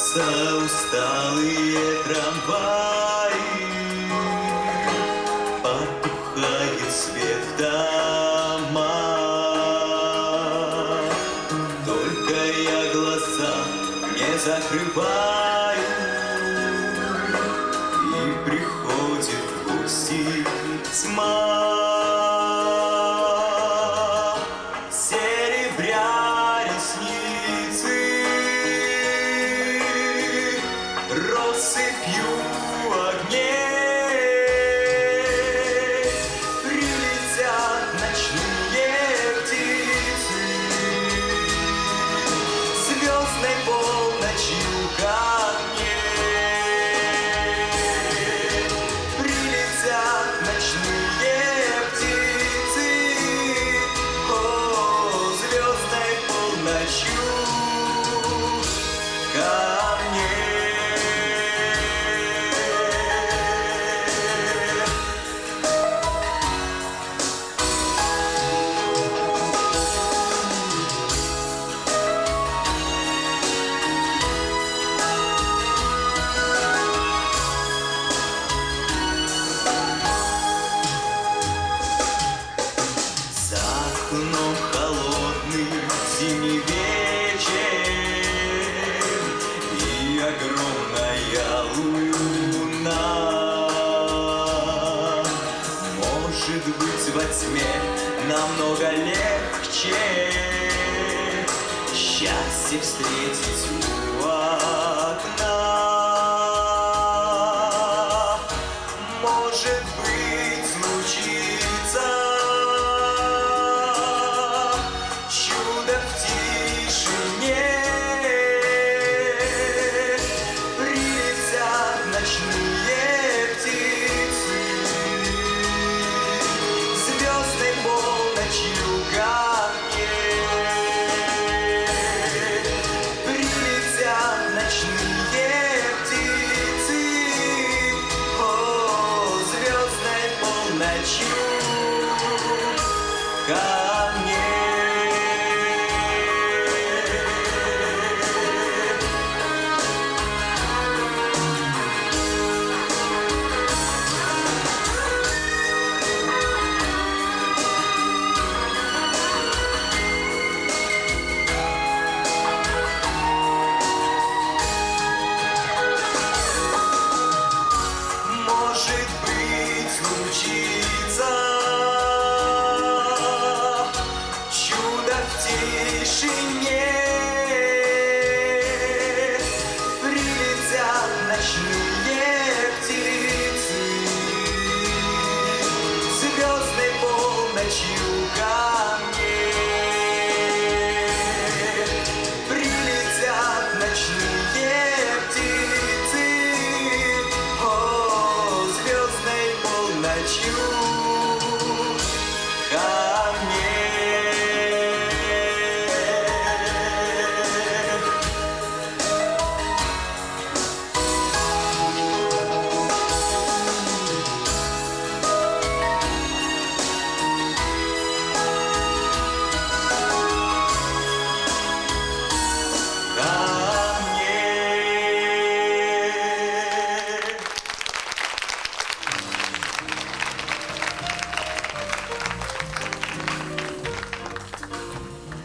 Мчатся усталые трамваи, потухает свет в домах. Только я глаза не закрываю, и приходит в гости тьма. Серебря ресницы россыпью огней, прилетят ночные птицы звездной полночью ко мне. Прилетят ночные птицы, о, звездной полночью ко мне. Но холодный зимний вечер и огромная луна. Может быть, во тьме намного легче счастье встретить у окна. Может быть, случится ночные птицы звездной полночью ко мне. Прилетят ночные птицы, о, звездной полночью ко мне. Может быть, случится чудо в тишине.